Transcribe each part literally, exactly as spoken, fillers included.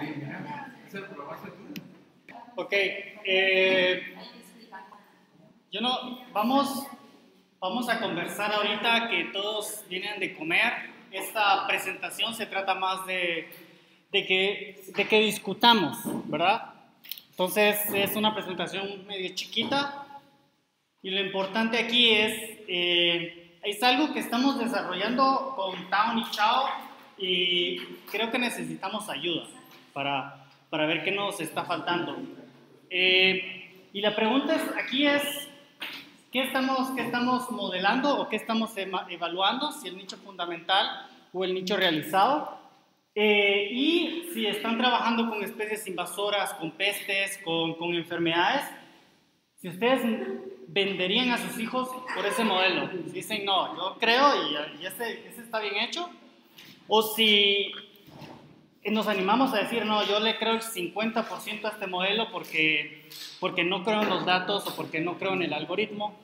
Ok, eh, yo no, vamos, vamos a conversar ahorita que todos vienen de comer. Esta presentación se trata más de, de, que, de que discutamos, ¿verdad? Entonces es una presentación medio chiquita y lo importante aquí es, eh, es algo que estamos desarrollando con Town y Chao y creo que necesitamos ayuda para, para ver qué nos está faltando. Eh, y la pregunta es, aquí es, ¿qué estamos, qué estamos modelando o qué estamos evaluando? Si el nicho fundamental o el nicho realizado. Eh, y si están trabajando con especies invasoras, con pestes, con, con enfermedades, si ustedes venderían a sus hijos por ese modelo. Si dicen, no, yo creo y, y ese, ese está bien hecho. O si nos animamos a decir, no, yo le creo el cincuenta por ciento a este modelo porque, porque no creo en los datos o porque no creo en el algoritmo.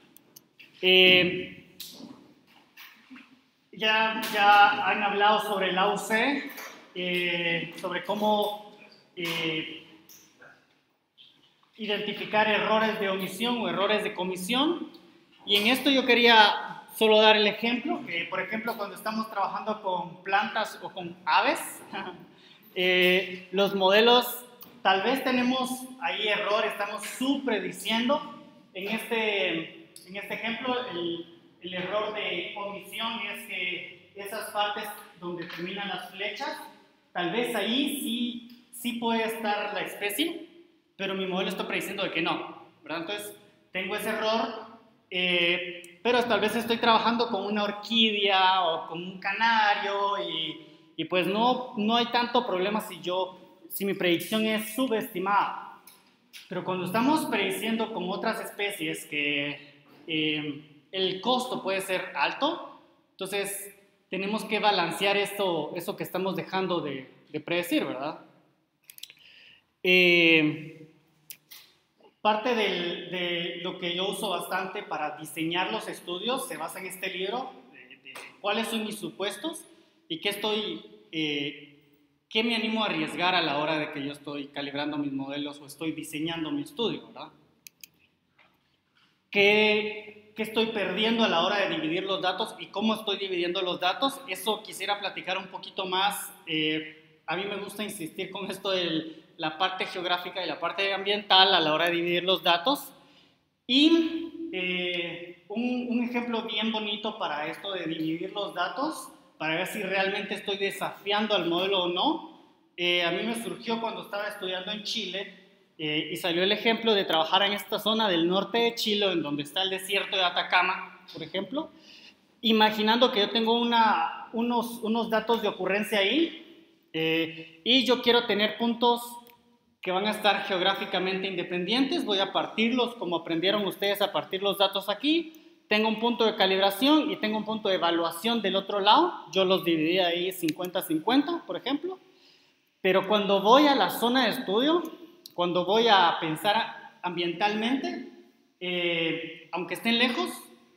Eh, ya, ya han hablado sobre el A U C, eh, sobre cómo eh, identificar errores de omisión o errores de comisión. Y en esto yo quería solo dar el ejemplo, que por ejemplo cuando estamos trabajando con plantas o con aves, eh, los modelos, tal vez tenemos ahí error, estamos suprediciendo. En este, en este ejemplo, el, el error de omisión es que esas partes donde terminan las flechas, tal vez ahí sí, sí puede estar la especie, pero mi modelo está prediciendo de que no, ¿verdad? Entonces, tengo ese error, eh, pero tal vez estoy trabajando con una orquídea o con un canario y, y pues no, no hay tanto problema si, yo, si mi predicción es subestimada. Pero cuando estamos prediciendo con otras especies que eh, el costo puede ser alto, entonces tenemos que balancear esto, eso que estamos dejando de, de predecir, ¿verdad? Eh, Parte del, de lo que yo uso bastante para diseñar los estudios se basa en este libro, de, de cuáles son mis supuestos y qué estoy, eh, qué me animo a arriesgar a la hora de que yo estoy calibrando mis modelos o estoy diseñando mi estudio, ¿verdad? ¿Qué, qué estoy perdiendo a la hora de dividir los datos y cómo estoy dividiendo los datos? Eso quisiera platicar un poquito más. Eh, a mí me gusta insistir con esto del la parte geográfica y la parte ambiental a la hora de dividir los datos. Y eh, un, un ejemplo bien bonito para esto de dividir los datos, para ver si realmente estoy desafiando al modelo o no, eh, a mí me surgió cuando estaba estudiando en Chile eh, y salió el ejemplo de trabajar en esta zona del norte de Chile, en donde está el desierto de Atacama, por ejemplo, imaginando que yo tengo una, unos, unos datos de ocurrencia ahí eh, y yo quiero tener puntos que van a estar geográficamente independientes. Voy a partirlos como aprendieron ustedes a partir los datos aquí. Tengo un punto de calibración y tengo un punto de evaluación del otro lado. Yo los dividí ahí cincuenta cincuenta, por ejemplo. Pero cuando voy a la zona de estudio, cuando voy a pensar ambientalmente, eh, aunque estén lejos,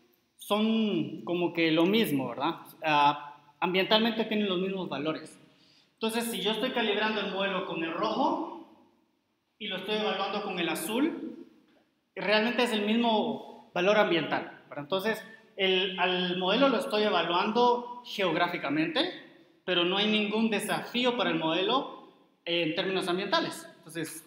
son como que lo mismo, ¿verdad? Uh, ambientalmente tienen los mismos valores. Entonces, si yo estoy calibrando el modelo con el rojo y lo estoy evaluando con el azul, realmente es el mismo valor ambiental, ¿verdad? Entonces, el, al modelo lo estoy evaluando geográficamente, pero no hay ningún desafío para el modelo en términos ambientales. Entonces,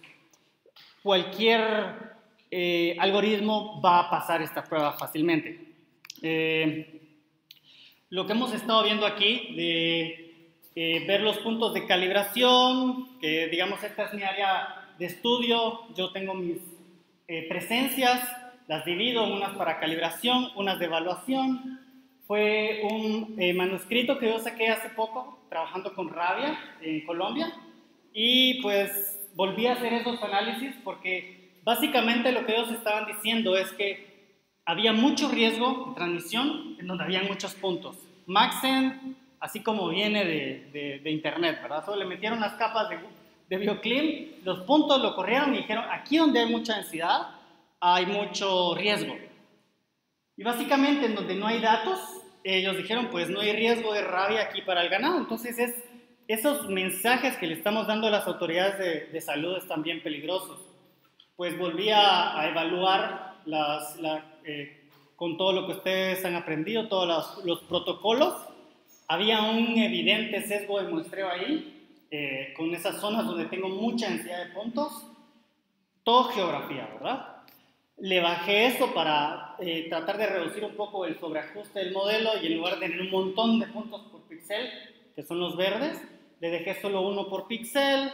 cualquier eh, algoritmo va a pasar esta prueba fácilmente. Eh, lo que hemos estado viendo aquí, de eh, ver los puntos de calibración, que digamos esta es mi área de estudio, yo tengo mis eh, presencias, las divido, unas para calibración, unas de evaluación. Fue un eh, manuscrito que yo saqué hace poco, trabajando con Rabia en Colombia, y pues volví a hacer esos análisis porque básicamente lo que ellos estaban diciendo es que había mucho riesgo de transmisión en donde había muchos puntos. Maxent, así como viene de, de, de internet, ¿verdad? Solo le metieron las capas de de BioClim, los puntos lo corrieron y dijeron, aquí donde hay mucha densidad, hay mucho riesgo. Y básicamente en donde no hay datos, ellos dijeron, pues no hay riesgo de rabia aquí para el ganado. Entonces es esos mensajes que le estamos dando a las autoridades de, de salud están bien peligrosos. Pues volví a, a evaluar las, la, eh, con todo lo que ustedes han aprendido, todos los, los protocolos. Había un evidente sesgo de muestreo ahí, eh, con esas zonas donde tengo mucha densidad de puntos. Todo geografía, ¿verdad? Le bajé eso para eh, tratar de reducir un poco el sobreajuste del modelo y en lugar de tener un montón de puntos por píxel, que son los verdes, le dejé solo uno por píxel.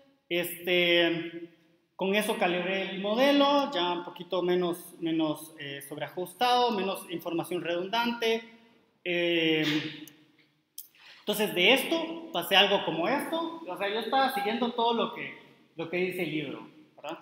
Este, con eso calibré el modelo, ya un poquito menos, menos eh, sobreajustado, menos información redundante. Eh, entonces de esto pasé a algo como esto. O sea, yo estaba siguiendo todo lo que, lo que dice el libro, ¿verdad?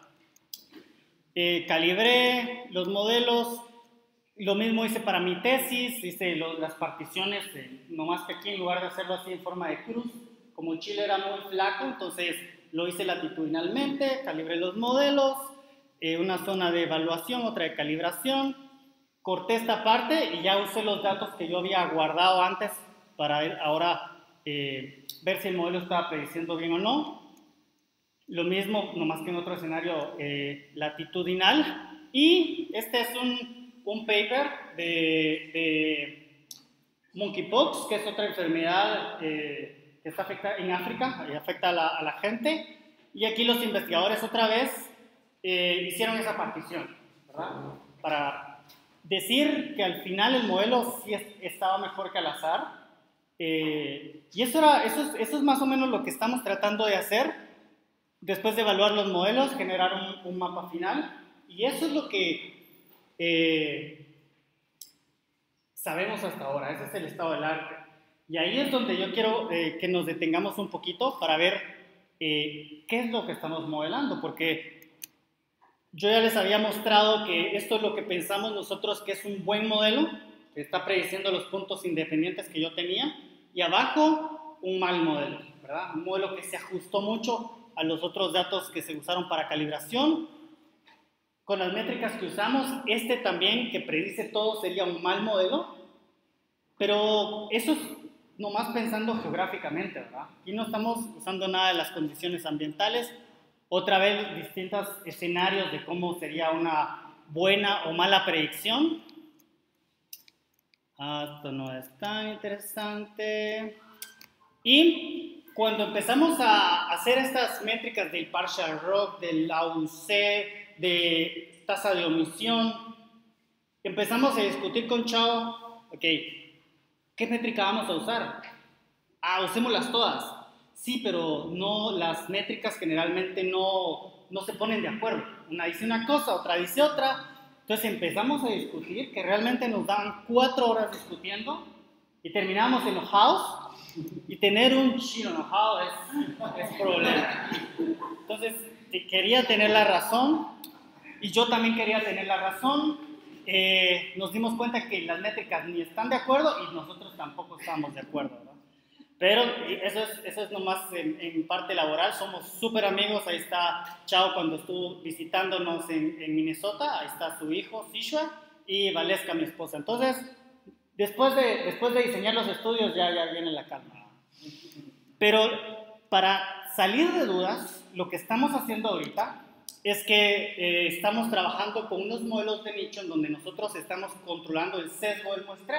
Eh, calibré los modelos, lo mismo hice para mi tesis, hice lo, las particiones, eh, nomás que aquí en lugar de hacerlo así en forma de cruz, como Chile era muy flaco, entonces lo hice latitudinalmente, calibré los modelos, eh, una zona de evaluación, otra de calibración, corté esta parte y ya usé los datos que yo había guardado antes para ahora eh, ver si el modelo estaba prediciendo bien o no. Lo mismo, nomás que en otro escenario eh, latitudinal. Y este es un, un paper de, de monkeypox, que es otra enfermedad eh, que está afectada en África y afecta a la, a la gente. Y aquí los investigadores otra vez eh, hicieron esa partición, ¿verdad? Para decir que al final el modelo sí es, estaba mejor que al azar. Eh, y eso, era, eso, es, eso es más o menos lo que estamos tratando de hacer. Después de evaluar los modelos, generar un, un mapa final. Y eso es lo que eh, sabemos hasta ahora. Ese es el estado del arte. Y ahí es donde yo quiero eh, que nos detengamos un poquito para ver eh, qué es lo que estamos modelando. Porque yo ya les había mostrado que esto es lo que pensamos nosotros que es un buen modelo, que está prediciendo los puntos independientes que yo tenía. Y abajo, un mal modelo, ¿verdad? Un modelo que se ajustó mucho a los otros datos que se usaron para calibración. Con las métricas que usamos, este también que predice todo sería un mal modelo, pero eso es nomás pensando geográficamente, ¿verdad? Aquí no estamos usando nada de las condiciones ambientales, otra vez distintos escenarios de cómo sería una buena o mala predicción. Ah, esto no es tan interesante. Y cuando empezamos a hacer estas métricas del partial ROC, del A U C, de tasa de omisión, empezamos a discutir con Chao, ok, ¿qué métrica vamos a usar? Ah, usémoslas todas. Sí, pero no, las métricas generalmente no, no se ponen de acuerdo. Una dice una cosa, otra dice otra. Entonces empezamos a discutir, que realmente nos daban cuatro horas discutiendo y terminamos enojados. Y tener un chino enojado es, es problema. Entonces, quería tener la razón y yo también quería tener la razón. Eh, nos dimos cuenta que las métricas ni están de acuerdo y nosotros tampoco estamos de acuerdo, ¿no? Pero eso es, eso es nomás en, en parte laboral. Somos súper amigos. Ahí está Chao cuando estuvo visitándonos en, en Minnesota. Ahí está su hijo, Sishua, y Valeska, mi esposa. Entonces, Después de, después de diseñar los estudios ya, ya viene la calma. Pero para salir de dudas, lo que estamos haciendo ahorita es que eh, estamos trabajando con unos modelos de nicho en donde nosotros estamos controlando el sesgo del muestreo.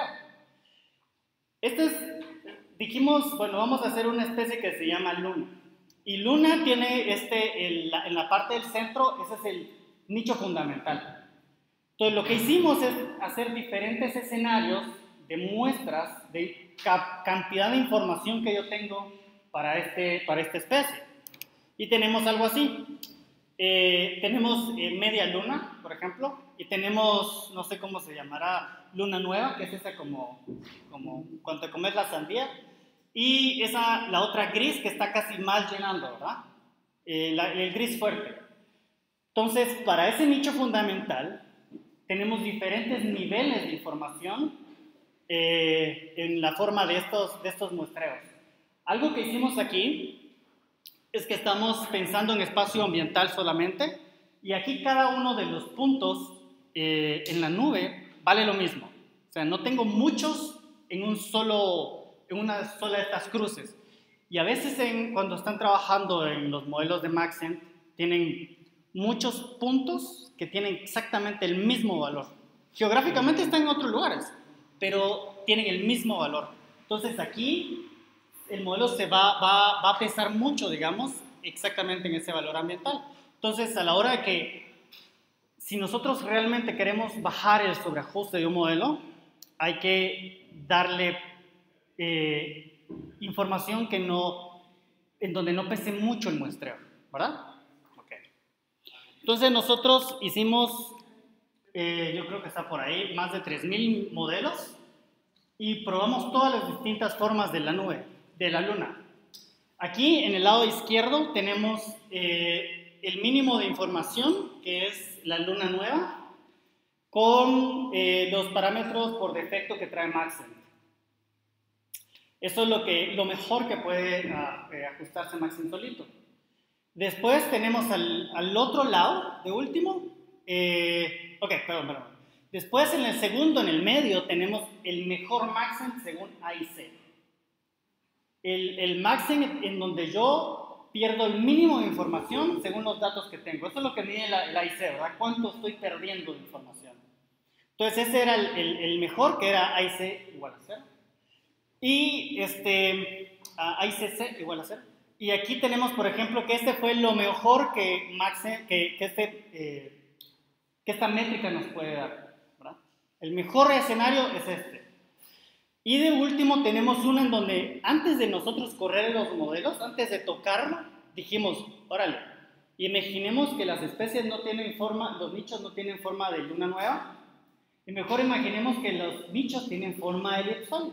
Este es, dijimos, bueno, vamos a hacer una especie que se llama Luna. Y Luna tiene este, el, la, en la parte del centro, ese es el nicho fundamental. Entonces lo que hicimos es hacer diferentes escenarios de muestras de cantidad de información que yo tengo para, este, para esta especie. Y tenemos algo así. Eh, tenemos eh, media luna, por ejemplo, y tenemos, no sé cómo se llamará, luna nueva, que es esa como, como cuando te comes la sandía, y esa, la otra gris que está casi mal llenando, ¿verdad? Eh, la, el gris fuerte. Entonces, para ese nicho fundamental, tenemos diferentes niveles de información eh, en la forma de estos, de estos muestreos. Algo que hicimos aquí es que estamos pensando en espacio ambiental solamente y aquí cada uno de los puntos eh, en la nube vale lo mismo. O sea, no tengo muchos en, un solo, en una sola de estas cruces. Y a veces en, cuando están trabajando en los modelos de Maxent, tienen muchos puntos que tienen exactamente el mismo valor. Geográficamente están en otros lugares, pero tienen el mismo valor. Entonces aquí el modelo se va, va, va a pesar mucho, digamos, exactamente en ese valor ambiental. Entonces, a la hora de que, si nosotros realmente queremos bajar el sobreajuste de un modelo, hay que darle eh, información que no, en donde no pese mucho el muestreo, ¿verdad? Okay. Entonces, nosotros hicimos, eh, yo creo que está por ahí, más de tres mil modelos y probamos todas las distintas formas de la nube, de la luna. Aquí, en el lado izquierdo, tenemos eh, el mínimo de información, que es la luna nueva, con eh, los parámetros por defecto que trae Maxent. Eso es lo, que, lo mejor que puede uh, eh, ajustarse Maxent solito. Después tenemos al, al otro lado, de último, eh, ok, perdón, perdón. Después, en el segundo, en el medio, tenemos el mejor Maxent según A I C. El, el Maxent en donde yo pierdo el mínimo de información según los datos que tengo. Eso es lo que mide el, el A I C, ¿verdad? ¿Cuánto estoy perdiendo de información? Entonces ese era el, el, el mejor, que era A I C igual a cero. Y este, uh, A I C C igual a cero. Y aquí tenemos, por ejemplo, que este fue lo mejor que, Maxent, que, que, este, eh, que esta métrica nos puede dar, ¿verdad? El mejor escenario es este. Y de último tenemos uno en donde antes de nosotros correr los modelos, antes de tocarlo, dijimos, órale, imaginemos que las especies no tienen forma, los nichos no tienen forma de luna nueva, y mejor imaginemos que los nichos tienen forma de elipsoide.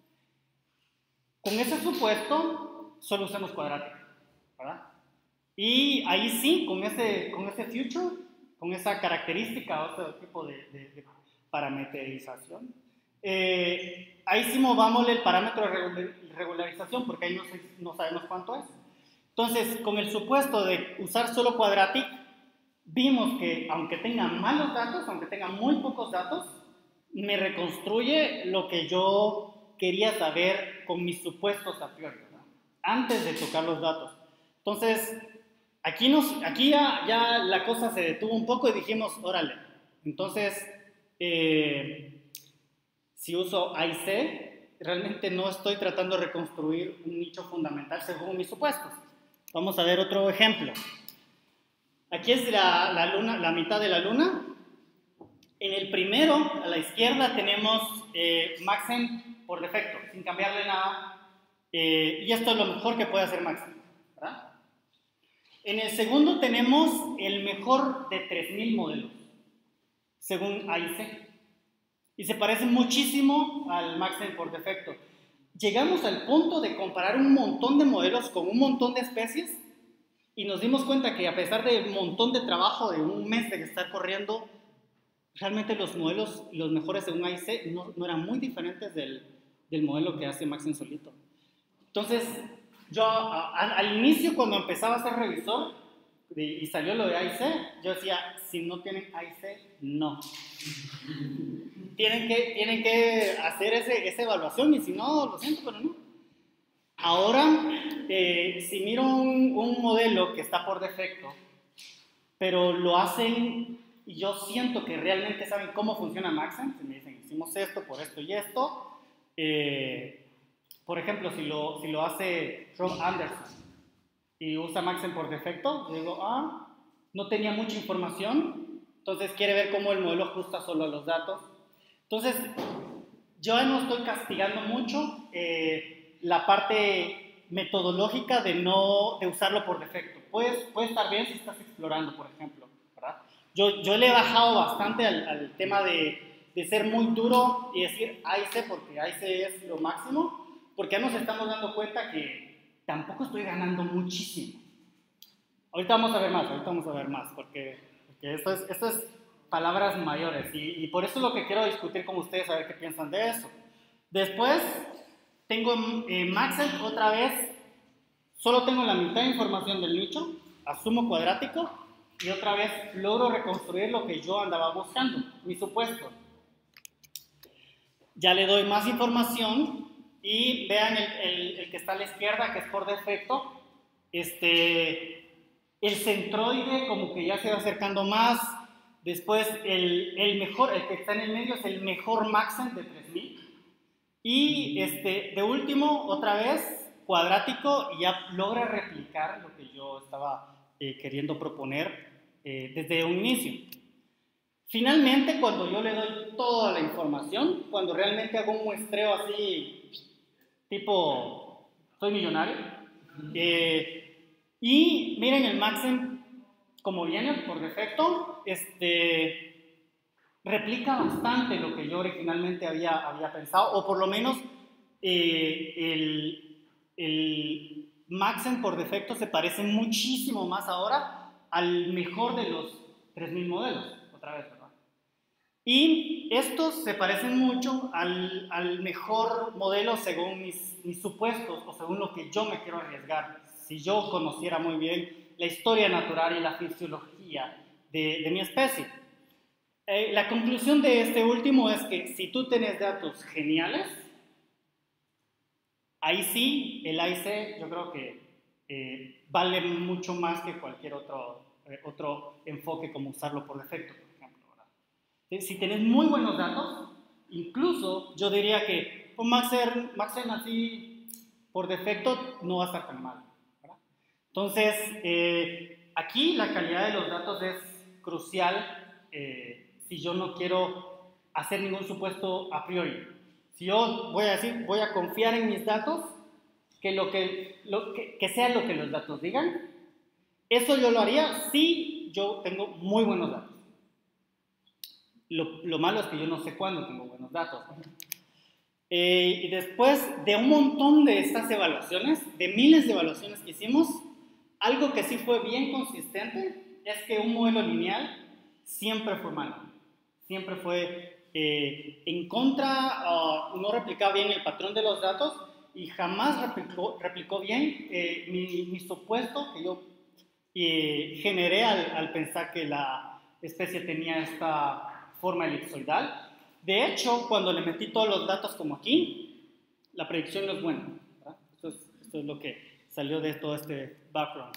Con ese supuesto, solo usamos cuadrática, ¿verdad? Y ahí sí, con ese, con ese future, con esa característica o ese tipo de, de, de parametrización, Eh, ahí sí movámosle el parámetro de regularización porque ahí no, no sabemos cuánto es. Entonces, con el supuesto de usar solo Quadratic, vimos que aunque tenga malos datos, aunque tenga muy pocos datos, me reconstruye lo que yo quería saber con mis supuestos a priori, ¿verdad? Antes de tocar los datos. Entonces, aquí, nos, aquí ya, ya la cosa se detuvo un poco y dijimos, órale, entonces, eh, si uso A I C, realmente no estoy tratando de reconstruir un nicho fundamental según mis supuestos. Vamos a ver otro ejemplo. Aquí es la, la, luna, la mitad de la luna. En el primero, a la izquierda, tenemos eh, Maxent por defecto, sin cambiarle nada. Eh, y esto es lo mejor que puede hacer Maxent, ¿verdad? En el segundo tenemos el mejor de tres mil modelos, según A I C. Y se parece muchísimo al Maxent por defecto. Llegamos al punto de comparar un montón de modelos con un montón de especies y nos dimos cuenta que a pesar de un montón de trabajo, de un mes de estar corriendo, realmente los modelos, los mejores según A I C, no, no eran muy diferentes del, del modelo que hace Maxent solito. Entonces, yo a, a, al inicio cuando empezaba a ser revisor de, y salió lo de A I C, yo decía, si no tienen A I C, no. Tienen que, tienen que hacer ese, esa evaluación y si no, lo siento, pero no. Ahora, eh, si miro un, un modelo que está por defecto, pero lo hacen y yo siento que realmente saben cómo funciona Maxent, me dicen, hicimos esto por esto y esto. Eh, por ejemplo, si lo, si lo hace Rob Anderson y usa Maxent por defecto, yo digo, ah, no tenía mucha información, entonces quiere ver cómo el modelo ajusta solo a los datos. Entonces, yo no estoy castigando mucho eh, la parte metodológica de, no, de usarlo por defecto. Puedes, puede estar bien si estás explorando, por ejemplo, ¿verdad? Yo, yo le he bajado bastante al, al tema de, de ser muy duro y decir A I C porque A I C es lo máximo, porque ya nos estamos dando cuenta que tampoco estoy ganando muchísimo. Ahorita vamos a ver más, ahorita vamos a ver más, porque, porque esto es... Esto es palabras mayores y, y por eso es lo que quiero discutir con ustedes, a ver qué piensan de eso. Después tengo eh, Maxent otra vez, solo tengo la mitad de información del nicho, asumo cuadrático y otra vez logro reconstruir lo que yo andaba buscando, mi supuesto. Ya le doy más información y vean el, el, el que está a la izquierda, que es por defecto. Este, el centroide como que ya se va acercando más. Después el, el mejor, el que está en el medio es el mejor Maxent de tres mil. Y este, de último, otra vez, cuadrático, y ya logra replicar lo que yo estaba eh, queriendo proponer eh, desde un inicio. Finalmente, cuando yo le doy toda la información, cuando realmente hago un muestreo así, tipo, soy millonario, eh, y miren el Maxent como viene por defecto, este, replica bastante lo que yo originalmente había, había pensado, o por lo menos eh, el, el Maxent por defecto se parece muchísimo más ahora al mejor de los tres mil modelos, otra vez, ¿verdad? Y estos se parecen mucho al, al mejor modelo según mis, mis supuestos o según lo que yo me quiero arriesgar. Si yo conociera muy bien la historia natural y la fisiología de, de mi especie. Eh, la conclusión de este último es que si tú tienes datos geniales, ahí sí, el A I C yo creo que eh, vale mucho más que cualquier otro, eh, otro enfoque como usarlo por defecto, por ejemplo, ¿verdad? Si tienes muy buenos datos, incluso yo diría que un Maxent, Maxent así por defecto no va a estar tan mal, ¿verdad? Entonces, eh, aquí la calidad de los datos es crucial eh, si yo no quiero hacer ningún supuesto a priori. Si yo voy a decir, voy a confiar en mis datos, que, lo que, lo, que, que sea lo que los datos digan, eso yo lo haría si yo tengo muy buenos datos. Lo, lo malo es que yo no sé cuándo tengo buenos datos. Eh, y después de un montón de estas evaluaciones, de miles de evaluaciones que hicimos, algo que sí fue bien consistente es que un modelo lineal siempre fue malo. Siempre fue eh, en contra, uh, no replicaba bien el patrón de los datos y jamás replicó, replicó bien eh, mi, mi supuesto que yo eh, generé al, al pensar que la especie tenía esta forma elipsoidal. De hecho, cuando le metí todos los datos como aquí, la predicción no es buena, ¿verdad? Esto es, esto es lo que salió de todo este background.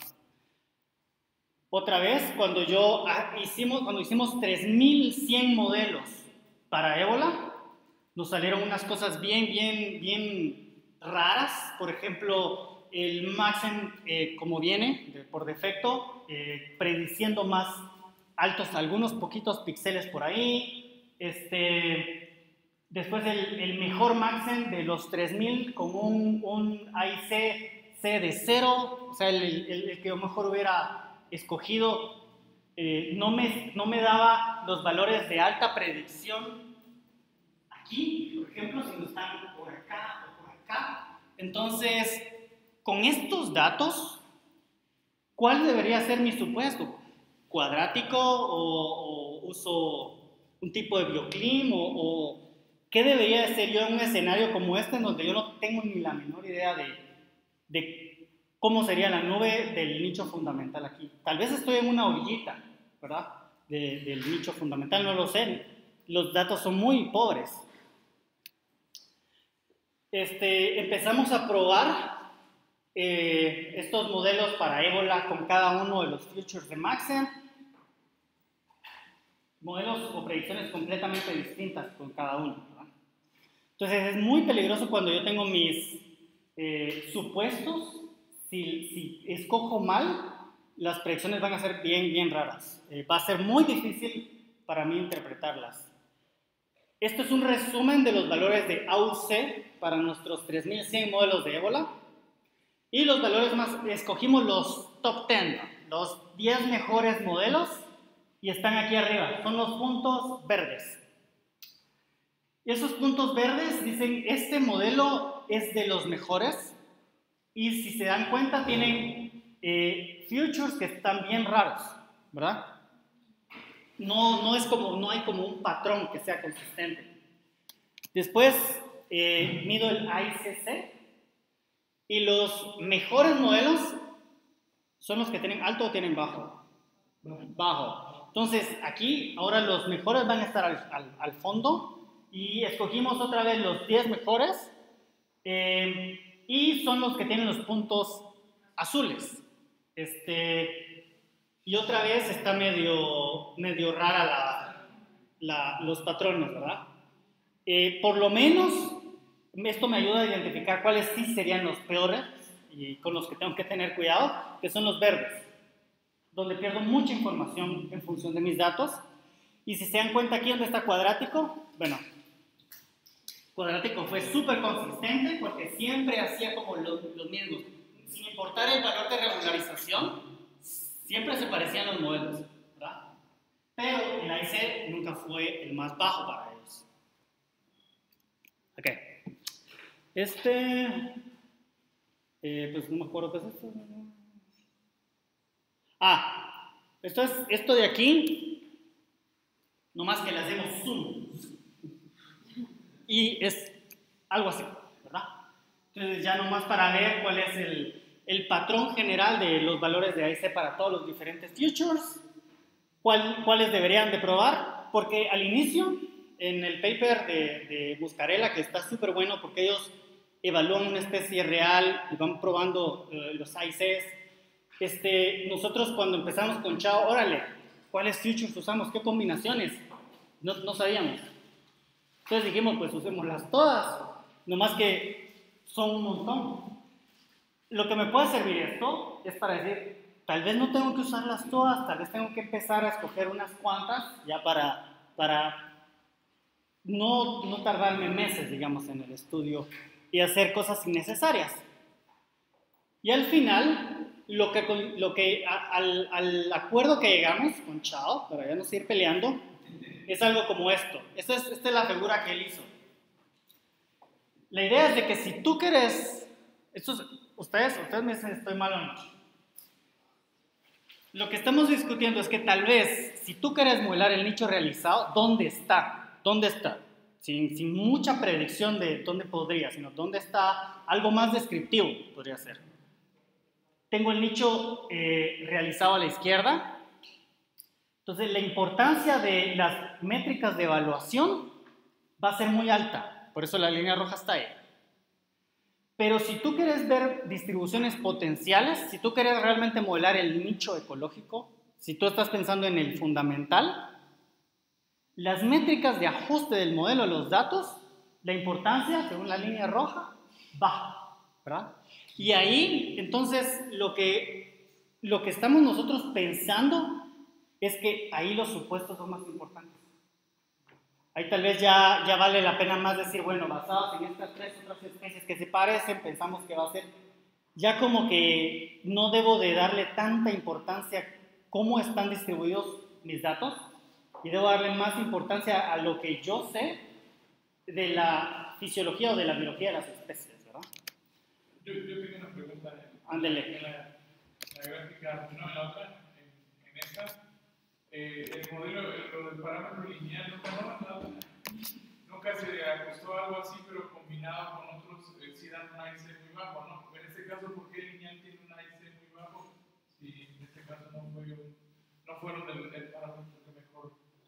Otra vez, cuando yo hicimos, cuando hicimos tres mil cien modelos para ébola, nos salieron unas cosas bien, bien, bien raras. Por ejemplo, el Maxent, eh, como viene de, por defecto, eh, prediciendo más altos algunos poquitos píxeles por ahí. Este, después el, el mejor Maxent de los tres mil con un, un A I C C de cero, o sea, el, el, el que yo mejor hubiera escogido, eh, no, me, no me daba los valores de alta predicción. Aquí, por ejemplo, si no están por acá o por acá. Entonces, con estos datos, ¿cuál debería ser mi supuesto? ¿Cuadrático o, o uso un tipo de bioclim? O, o ¿qué debería ser yo en un escenario como este en donde yo no tengo ni la menor idea de, de cómo sería la nube del nicho fundamental aquí? Tal vez estoy en una orillita, ¿verdad? De, del nicho fundamental, no lo sé. Los datos son muy pobres. Este, empezamos a probar eh, estos modelos para ébola con cada uno de los futures de Maxent. Modelos o predicciones completamente distintas con cada uno, ¿verdad? Entonces es muy peligroso cuando yo tengo mis eh, supuestos. Si, si escojo mal, las predicciones van a ser bien, bien raras. Eh, va a ser muy difícil para mí interpretarlas. Esto es un resumen de los valores de A U C para nuestros tres mil cien modelos de ébola. Y los valores más, escogimos los top diez, los diez mejores modelos, y están aquí arriba, son los puntos verdes. Y esos puntos verdes dicen, este modelo es de los mejores, y si se dan cuenta tienen eh, futures que están bien raros, ¿verdad? No, no, es como, no hay como un patrón que sea consistente. Después eh, mido el A I C C, y los mejores modelos son los que tienen alto o tienen bajo. Bajo. Entonces aquí ahora los mejores van a estar al, al, al fondo, y escogimos otra vez los diez mejores, Eh, y son los que tienen los puntos azules. Este, y otra vez está medio, medio rara la, la, los patrones, ¿verdad? Eh, por lo menos esto me ayuda a identificar cuáles sí serían los peores y con los que tengo que tener cuidado, que son los verdes, donde pierdo mucha información en función de mis datos. Y si se dan cuenta aquí donde está cuadrático, bueno, cuadrático fue súper consistente porque siempre hacía como los, los mismos. Sin importar el valor de regularización, siempre se parecían los modelos, ¿verdad? Pero el A I C nunca fue el más bajo para ellos. Ok. Este, eh, pues no me acuerdo qué es esto. Ah, esto es esto de aquí, nomás que le hacemos zoom. Y es algo así, ¿verdad? Entonces ya nomás para ver cuál es el, el patrón general de los valores de A I C para todos los diferentes futures, cuál, cuáles deberían de probar, porque al inicio, en el paper de, de Buscarella, que está súper bueno porque ellos evalúan una especie real y van probando eh, los A I Cs, este, nosotros cuando empezamos con Chao, órale, ¿cuáles futures usamos? ¿Qué combinaciones? No, no sabíamos. Entonces dijimos, pues usémoslas todas, nomás que son un montón. Lo que me puede servir esto es para decir, tal vez no tengo que usarlas todas, tal vez tengo que empezar a escoger unas cuantas ya para, para no, no tardarme meses, digamos, en el estudio y hacer cosas innecesarias. Y al final, lo que, lo que a, al, al acuerdo que llegamos con Chao, para ya no seguir peleando, es algo como esto. Esta es, esta es la figura que él hizo. La idea es de que si tú quieres, estos, ustedes, ustedes me dicen estoy mal o no. Lo que estamos discutiendo es que tal vez, si tú quieres modelar el nicho realizado, ¿dónde está? ¿Dónde está? Sin, sin mucha predicción de dónde podría, sino dónde está algo más descriptivo, podría ser. Tengo el nicho eh, realizado a la izquierda. Entonces, la importancia de las métricas de evaluación va a ser muy alta. Por eso la línea roja está ahí. Pero si tú quieres ver distribuciones potenciales, si tú quieres realmente modelar el nicho ecológico, si tú estás pensando en el fundamental, las métricas de ajuste del modelo de los datos, la importancia, según la línea roja, baja, ¿verdad? Y ahí, entonces, lo que, lo que estamos nosotros pensando es que ahí los supuestos son más importantes. Ahí tal vez ya, ya vale la pena más decir, bueno, basados en estas tres otras especies que se parecen, pensamos que va a ser, ya como que no debo de darle tanta importancia a cómo están distribuidos mis datos, y debo darle más importancia a lo que yo sé de la fisiología o de la biología de las especies, ¿verdad? Yo, yo tengo una pregunta. Ándele. En la, la gráfica, no, en la otra, en, en esta, eh, el modelo, lo del parámetro lineal, nunca, no, no, nunca se ajustó algo así, pero combinado con otros, eh, sí dan un A I C muy bajo, ¿no? En este caso, ¿por qué el lineal tiene un A I C muy bajo? Si en este caso no, fue, no fueron el, el parámetro que mejor.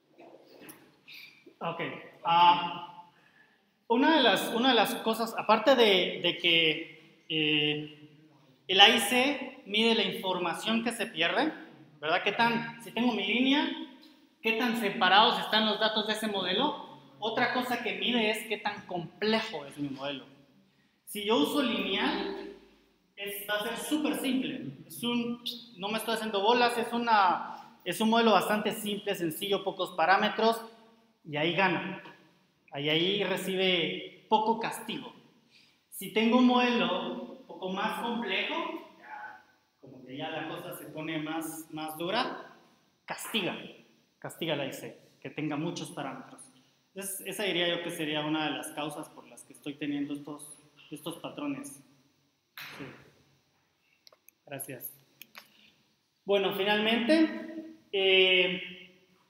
Ok. Uh, una, de las, una de las cosas, aparte de, de que eh, el A I C mide la información que se pierde, ¿verdad? ¿Qué tan, si tengo mi línea, qué tan separados están los datos de ese modelo? Otra cosa que mide es qué tan complejo es mi modelo. Si yo uso lineal, es, va a ser súper simple. Es un, no me estoy haciendo bolas, es, una, es un modelo bastante simple, sencillo, pocos parámetros, y ahí gana. Ahí, ahí recibe poco castigo. Si tengo un modelo un poco más complejo, ya, como que ya la cosa se pone más, más dura, castiga, castiga la I C, que tenga muchos parámetros. Entonces, esa diría yo que sería una de las causas por las que estoy teniendo estos, estos patrones. Sí. Gracias. Bueno, finalmente, eh,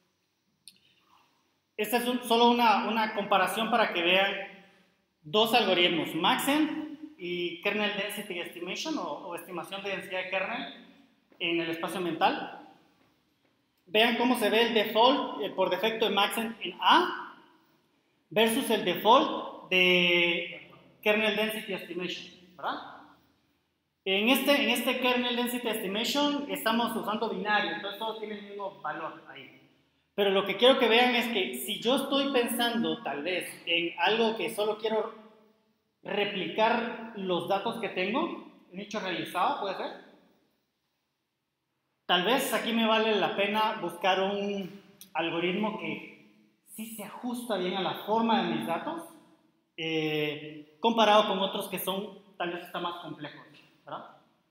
esta es un, solo una, una comparación para que vean dos algoritmos, Maxent y Kernel Density Estimation, o, o estimación de densidad de kernel en el espacio mental. Vean cómo se ve el default eh, por defecto de Maxent en A versus el default de kernel density estimation, ¿verdad? En este, en este kernel density estimation estamos usando binario, entonces todo tiene el mismo valor ahí. Pero lo que quiero que vean es que si yo estoy pensando tal vez en algo que solo quiero replicar los datos que tengo, un hecho realizado, puede ser. Tal vez aquí me vale la pena buscar un algoritmo que sí se ajusta bien a la forma de mis datos, eh, comparado con otros que son tal vez está más complejos, ¿verdad?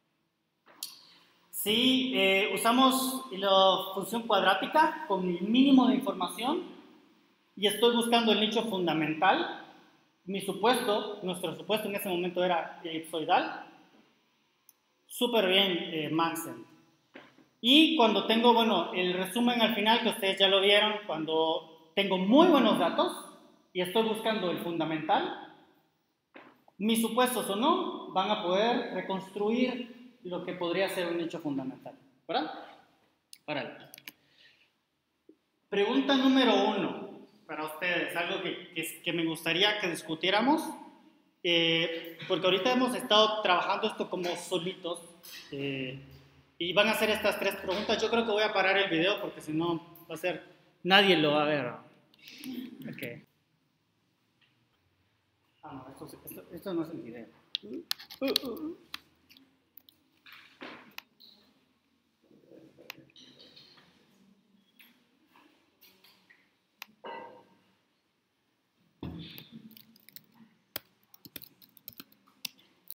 Si eh, usamos la función cuadrática con el mínimo de información y estoy buscando el nicho fundamental, mi supuesto, nuestro supuesto en ese momento era elipsoidal, súper bien eh, Maxent. Y cuando tengo, bueno, el resumen al final, que ustedes ya lo vieron, cuando tengo muy buenos datos y estoy buscando el fundamental, mis supuestos o no van a poder reconstruir lo que podría ser un nicho fundamental, ¿verdad? Ahora, pregunta número uno para ustedes, algo que, que, que me gustaría que discutiéramos, eh, porque ahorita hemos estado trabajando esto como solitos, eh, y van a hacer estas tres preguntas. Yo creo que voy a parar el video porque si no va a ser, nadie lo va a ver. Ok. Ah, no, esto, esto, esto no es el video. Uh, uh, uh.